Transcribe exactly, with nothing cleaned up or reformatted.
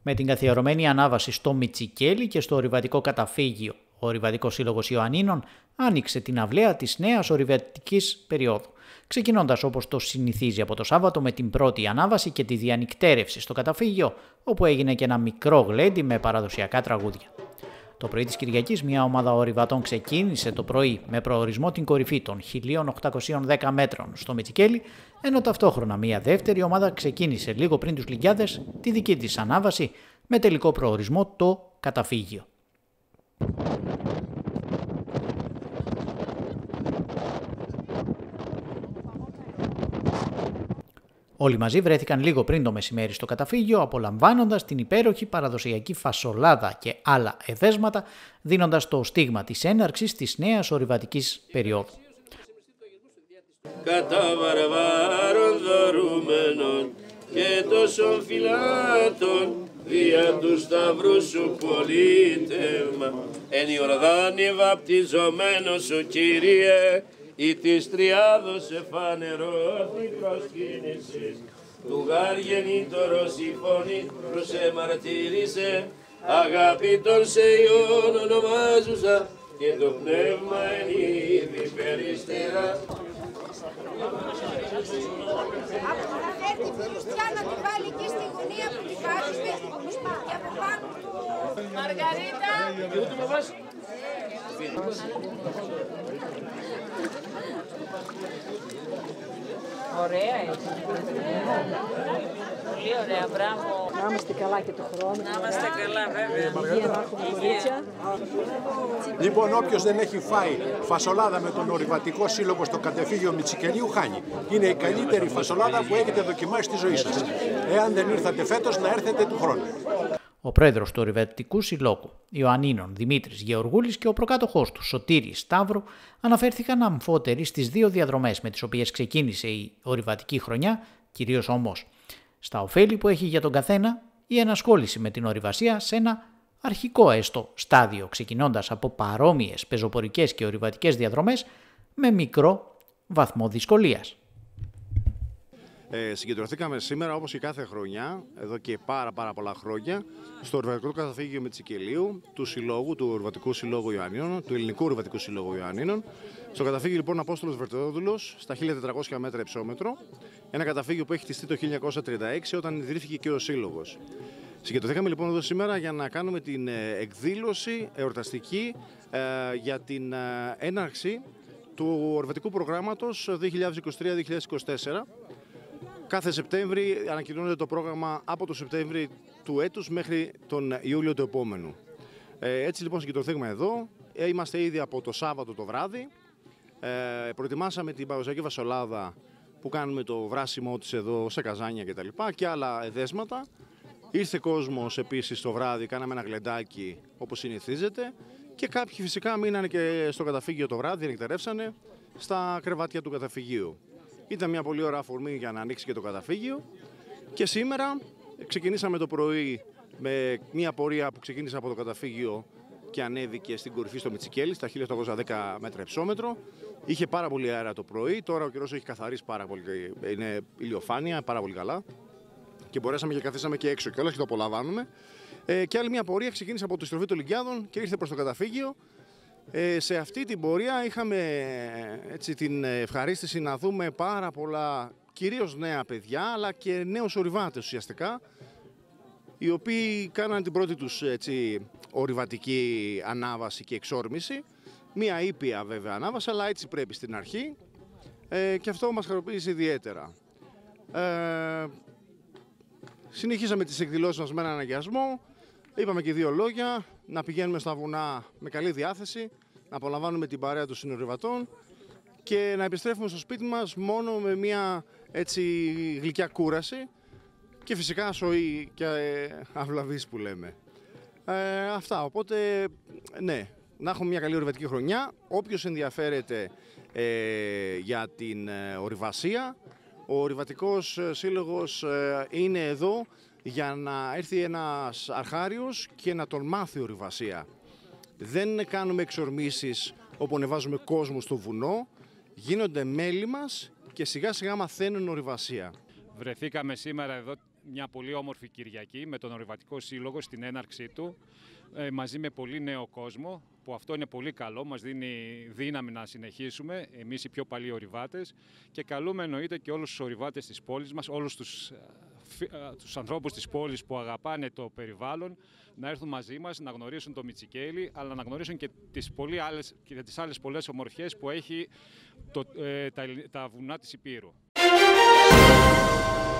Με την καθιερωμένη ανάβαση στο Μιτσικέλι και στο ορειβατικό καταφύγιο, ο Ορειβατικός Σύλλογος Ιωαννίνων άνοιξε την αυλαία της νέας ορειβατικής περίοδου, ξεκινώντας όπως το συνηθίζει από το Σάββατο με την πρώτη ανάβαση και τη διανυκτέρευση στο καταφύγιο, όπου έγινε και ένα μικρό γλέντι με παραδοσιακά τραγούδια. Το πρωί της Κυριακής, μια ομάδα ορειβατών ξεκίνησε το πρωί με προορισμό την κορυφή των χίλια οκτακόσιων δέκα μέτρων στο Μιτσικέλι, ενώ ταυτόχρονα μια δεύτερη ομάδα ξεκίνησε λίγο πριν τους Λυκιάδες τη δική της ανάβαση με τελικό προορισμό το καταφύγιο. Όλοι μαζί βρέθηκαν λίγο πριν το μεσημέρι στο καταφύγιο, απολαμβάνοντας την υπέροχη παραδοσιακή φασολάδα και άλλα εδέσματα, δίνοντας το στίγμα της έναρξης της νέας ορειβατικής περίοδου. Κατά βαρβάρων δωρούμενων και τόσων φυλάτων, δια του σταυρού σου πολίτευμα, εν Ιορδάνη βαπτιζομένος σου Κύριε, ή της τριάδος εφανερώθη προσκύνησης, του γάρ γεννήτωρος η φωνή προς εμαρτύρησε, αγαπητών σε Υιόν ονομάζουσα και το πνεύμα εν είδη περιστέρα. Από την Χριστιά να τη βάλει εκεί στη γωνία που τη βάζουμε και από πάνω του Μαργαρίτα. Ωραία έτσι. Πολύ ωραία, μπράβο. Να είμαστε καλά και το χρόνο. Να είμαστε καλά, βέβαια. Υγεία να έχουμε κορίτσια. Λοιπόν, όποιος δεν έχει φάει φασολάδα με τον Ορειβατικό Σύλλογο στο καταφύγιο Μιτσικελίου χάνει. Είναι η καλύτερη φασολάδα που έχετε δοκιμάσει στη ζωή σας. Εάν δεν ήρθατε φέτος, να έρθετε του χρόνου. Ο πρόεδρος του Ορειβατικού Συλλόγου Ιωαννίνων Δημήτρης Γεωργούλης και ο προκάτοχός του Σωτήρης Σταύρου αναφέρθηκαν αμφότεροι στις δύο διαδρομές με τις οποίες ξεκίνησε η ορειβατική χρονιά, κυρίως όμως στα ωφέλη που έχει για τον καθένα η ενασχόληση με την ορειβασία σε ένα αρχικό έστω στάδιο, ξεκινώντας από παρόμοιες πεζοπορικές και ορειβατικές διαδρομές με μικρό βαθμό δυσκολίας. Ε, συγκεντρωθήκαμε σήμερα, όπως και κάθε χρονιά, εδώ και πάρα πάρα πολλά χρόνια, στο Ορειβατικό Καταφύγιο Μιτσικελίου, του Συλλόγου, του Ορειβατικού Συλλόγου Ιωαννίνων, του Ελληνικού Ορειβατικού Συλλόγου Ιωαννίνων. Στο καταφύγιο λοιπόν Απόστολος Βερτεόδουλος, στα χίλια τετρακόσια μέτρα υψόμετρο, ένα καταφύγιο που έχει χτιστεί το χίλια εννιακόσια τριάντα έξι όταν ιδρύθηκε και ο Σύλλογος. Συγκεντρωθήκαμε λοιπόν εδώ σήμερα για να κάνουμε την εκδήλωση εορταστική ε, για την ε, έναρξη του ορειβατικού προγράμματος δύο χιλιάδες είκοσι τρία δύο χιλιάδες είκοσι τέσσερα. Κάθε Σεπτέμβρη ανακοινώνεται το πρόγραμμα από το Σεπτέμβρη του έτους μέχρι τον Ιούλιο του επόμενου. Ε, έτσι λοιπόν συγκεντρωθήκαμε εδώ. Ε, είμαστε ήδη από το Σάββατο το βράδυ. Ε, προετοιμάσαμε την παραδοσιακή φασολάδα που κάνουμε το βράσιμό της εδώ σε καζάνια κτλ. Και, και άλλα εδέσματα. Ήρθε κόσμος επίσης το βράδυ, κάναμε ένα γλεντάκι όπως συνηθίζεται. Και κάποιοι φυσικά μείνανε και στο καταφύγιο το βράδυ, νυχτερεύσανε στα κρεβάτια του καταφυγίου. Ήταν μια πολύ ωραία αφορμή για να ανοίξει και το καταφύγιο και σήμερα ξεκινήσαμε το πρωί με μια πορεία που ξεκίνησε από το καταφύγιο και ανέβηκε στην κορυφή στο Μιτσικέλι, στα χίλια οκτακόσια δέκα μέτρα υψόμετρο. Είχε πάρα πολύ αέρα το πρωί, τώρα ο καιρός έχει καθαρίσει πάρα πολύ, είναι ηλιοφάνεια, πάρα πολύ καλά και μπορέσαμε και καθίσαμε και έξω κιόλας και το απολαμβάνουμε. Ε, και άλλη μια πορεία ξεκίνησε από τη στροφή των Λυκιάδων και ήρθε προς το καταφύγιο. Ε, σε αυτή την πορεία είχαμε έτσι, την ευχαρίστηση να δούμε πάρα πολλά, κυρίως νέα παιδιά, αλλά και νέους ορειβάτες ουσιαστικά, οι οποίοι κάναν την πρώτη τους έτσι, ορειβατική ανάβαση και εξόρμηση. Μία ήπια βέβαια ανάβαση, αλλά έτσι πρέπει στην αρχή ε, και αυτό μας χαροποίησε ιδιαίτερα. Ε, συνεχίσαμε τις εκδηλώσεις μας με έναν αγιασμό. Είπαμε και δύο λόγια, να πηγαίνουμε στα βουνά με καλή διάθεση, να απολαμβάνουμε την παρέα των συνορειβατών και να επιστρέφουμε στο σπίτι μας μόνο με μια έτσι γλυκιά κούραση και φυσικά σοή και αυλαβής που λέμε. Ε, αυτά, οπότε ναι, να έχουμε μια καλή ορειβατική χρονιά. Όποιος ενδιαφέρεται ε, για την ε, ορειβασία, ο Ορειβατικός Σύλλογος ε, είναι εδώ για να έρθει ένας αρχάριος και να τον μάθει ορειβασία. Δεν κάνουμε εξορμήσεις όπου ανεβάζουμε κόσμο στο βουνό, γίνονται μέλη μας και σιγά σιγά μαθαίνουν ορειβασία. Βρεθήκαμε σήμερα εδώ μια πολύ όμορφη Κυριακή με τον Ορειβατικό Σύλλογο στην έναρξή του, μαζί με πολύ νέο κόσμο, που αυτό είναι πολύ καλό, μας δίνει δύναμη να συνεχίσουμε, εμείς οι πιο παλιοί ορειβάτες, και καλούμε εννοείται και όλους τους ορειβάτες της πόλης μας, όλους τους, τους ανθρώπους της πόλης που αγαπάνε το περιβάλλον, να έρθουν μαζί μας, να γνωρίσουν το Μιτσικέλι, αλλά να γνωρίσουν και τις, πολύ άλλες, και τις άλλες πολλές ομορφιές που έχει το, ε, τα, τα βουνά της Υπήρου.